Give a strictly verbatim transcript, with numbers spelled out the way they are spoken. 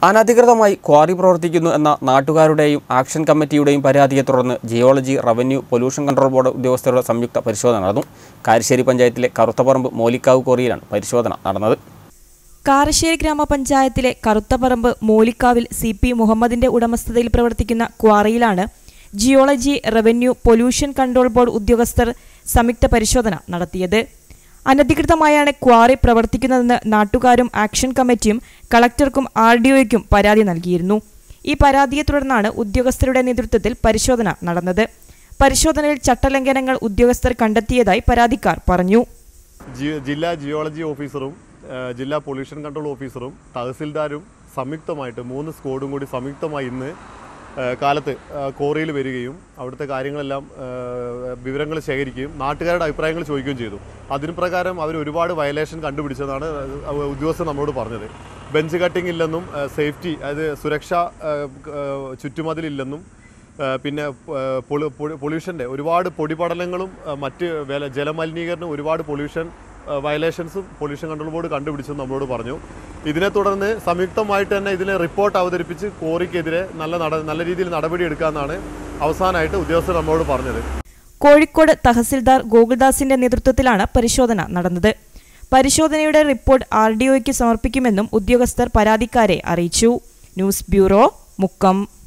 അനധികൃതമായി ക്വാറി പ്രവർത്തിക്കുന്നു എന്ന നാട്ടുകാരുടെയും ആക്ഷൻ കമ്മിറ്റിയുടെയും പരാതിയെ തുടർന്ന് geology, revenue, pollution control board ഉദ്യോഗസ്ഥരുടെ സംയുക്ത പരിശോധന നടന്നു. കാരശ്ശേരി പഞ്ചായത്തിലെ കറുത്തപറമ്പ് മോലിക്കാവ് ക്വാറിയിലാണ് പരിശോധന നടന്നത്. കാരശ്ശേരി ഗ്രാമപഞ്ചായത്തിലെ കറുത്തപറമ്പ് മോലിക്കാവിൽ സി പി മുഹമ്മദിന്റെ ഉടമസ്ഥതയിൽ പ്രവർത്തിക്കുന്ന ക്വാറിയിലാണ് geology, revenue, pollution control board ഉദ്യോഗസ്ഥർ സംയുക്ത പരിശോധന നടത്തിയത്. അനധികൃതമായാണ് ക്വാറി പ്രവർത്തിക്കുന്നതെന്ന് നാട്ടുകാരും ആക്ഷൻ കമ്മിറ്റിയും കളക്ടർക്കും ആർ ഡി ഒയ്ക്കും പരാതി നൽകിയിരുന്നു. ഈ പരാതിയെ തുടർന്നാണ് ഉദ്യോഗസ്ഥരുടെ നേതൃത്വത്തിൽ പരിശോധന നടന്നത്. പരിശോധനയിൽ ചട്ടലംഘനങ്ങൾ ഉദ്യോഗസ്ഥർ കണ്ടെത്തിയതായി പരാതിക്കാർ പറഞ്ഞു. ജില്ലാ ജിയോളജി ഓഫീസറും ജില്ലാ പൊല്യൂഷൻ കൺട്രോൾ ഓഫീസറും തഹസിൽദാരും സംയുക്തമായിട്ട് മൂന്ന് സ്ക്വാഡും കൂടി സംയുക്തമായി ഇന്ന് കാലത്ത് ക്വാറിയിൽ വരികയും അവിടുത്തെ കാര്യങ്ങളെല്ലാം വിവരങ്ങൾ ശേഖരിക്കുകയും നാട്ടുകാരുടെ അഭിപ്രായങ്ങൾ ചോദിക്കുകയും ചെയ്തു. അതിന് പ്രകാരം അവർ ഒരുപാട് വയലേഷൻ കണ്ടുപിടിച്ചതാണ് ഉദ്യോഗസ്ഥർ നമ്മളോട് പറഞ്ഞത്. ബെഞ്ച് കട്ടിംഗ് ഇല്ലെന്നും സേഫ്റ്റി, അതായത് സുരക്ഷാ ചുറ്റുമതിലില്ലെന്നും പിന്നെ പൊല്യൂഷൻ്റെ ഒരുപാട് പൊടിപടലങ്ങളും മറ്റ് ജലമലിനീകരണം ഒരുപാട് പൊല്യൂഷൻ വയലേഷൻസും പൊല്യൂഷൻ കൺട്രോൾ ബോർഡ് കണ്ടുപിടിച്ചെന്ന് നമ്മളോട് പറഞ്ഞു. ഇതിനെ തുടർന്ന് സംയുക്തമായിട്ട് തന്നെ ഇതിനെ റിപ്പോർട്ട് അവതരിപ്പിച്ച് ക്വാറിക്കെതിരെ നല്ല നല്ല രീതിയിൽ നടപടിയെടുക്കാമെന്നാണ് അവസാനമായിട്ട് ഉദ്യോഗസ്ഥർ നമ്മളോട് പറഞ്ഞത്. കോഴിക്കോട് തഹസിൽദാർ ഗോകുൽദാസിന്റെ നേതൃത്വത്തിലാണ് പരിശോധന നടന്നത്. പരിശോധനയുടെ റിപ്പോർട്ട് ആർ ഡി ഒയ്ക്ക് സമർപ്പിക്കുമെന്നും ഉദ്യോഗസ്ഥർ പരാതിക്കാരെ അറിയിച്ചു. News bureau, Mukkam.